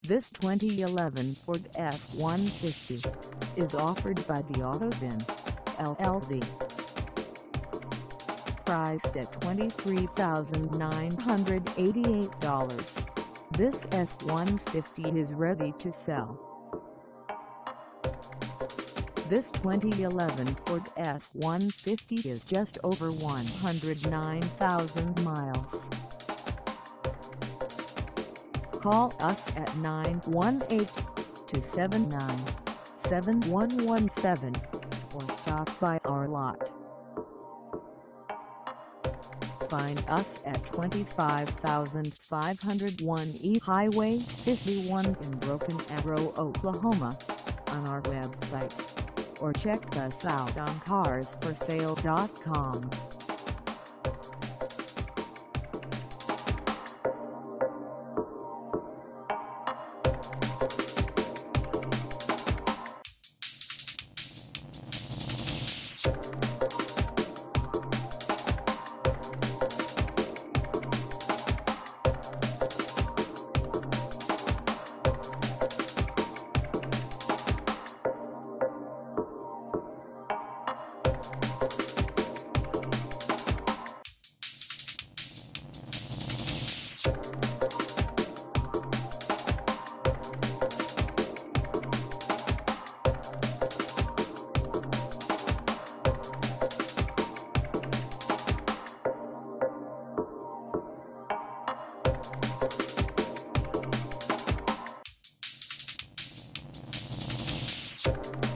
This 2011 Ford F-150 is offered by the AutoBin, LLC. Priced at $23,988, this F-150 is ready to sell. This 2011 Ford F-150 is just over 109,000 miles. Call us at 918-279-7117 or stop by our lot. Find us at 25,501 East Highway 51 in Broken Arrow, Oklahoma, on our website, or check us out on carsforsale.com. You